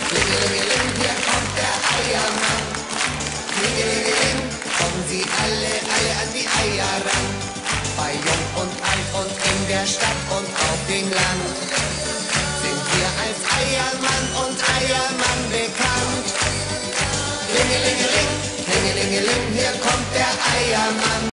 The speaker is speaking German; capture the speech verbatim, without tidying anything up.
Klingelingeling, hier kommt der Eiermann. Klingelingeling, kommen Sie alle, alle an die Eier ran. Bei Jung und Alt und in der Stadt und auf dem Land.